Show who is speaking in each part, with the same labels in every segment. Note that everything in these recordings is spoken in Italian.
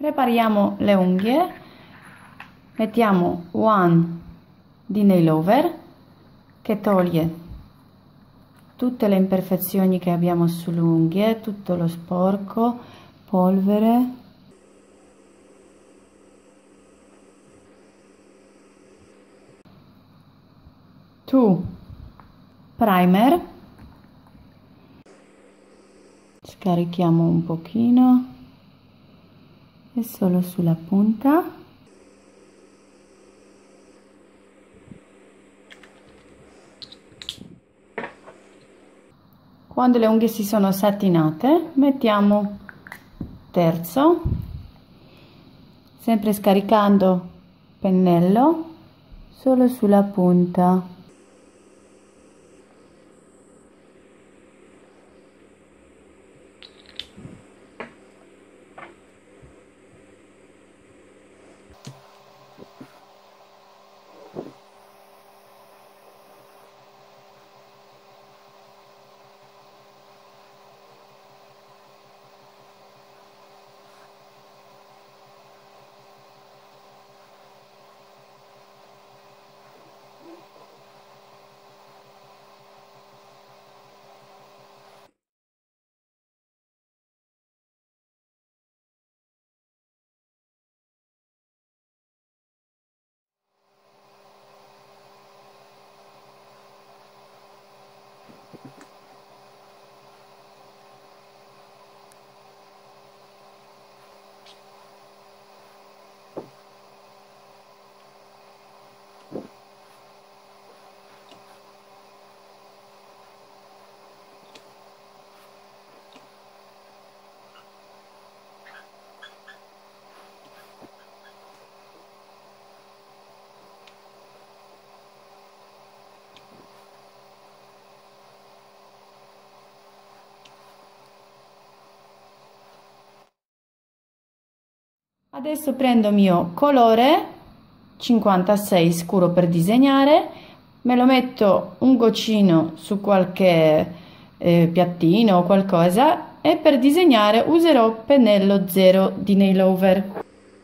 Speaker 1: Prepariamo le unghie, mettiamo One di nail over che toglie tutte le imperfezioni che abbiamo sulle unghie, tutto lo sporco, polvere. Two primer, scarichiamo un pochino e solo sulla punta. Quando le unghie si sono satinate, mettiamo terzo, sempre scaricando pennello solo sulla punta. Adesso prendo il mio colore 56 scuro per disegnare, me lo metto un goccino su qualche piattino o qualcosa e per disegnare userò pennello 0 di nail over.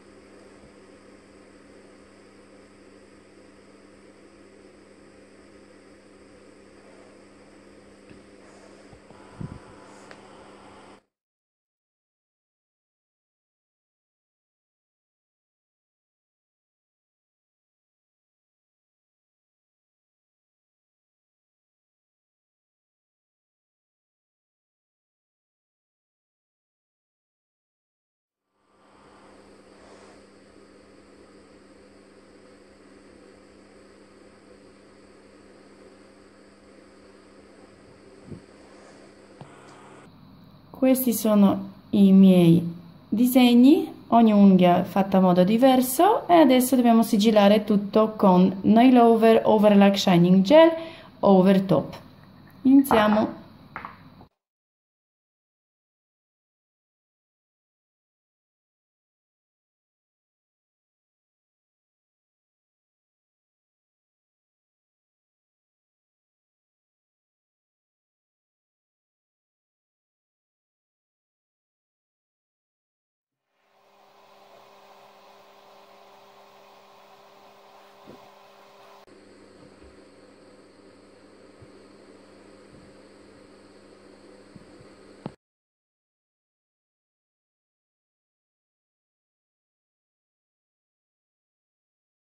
Speaker 1: Questi sono i miei disegni, ogni unghia fatta a modo diverso, e adesso dobbiamo sigillare tutto con nail over, overlock shining gel over top. Iniziamo.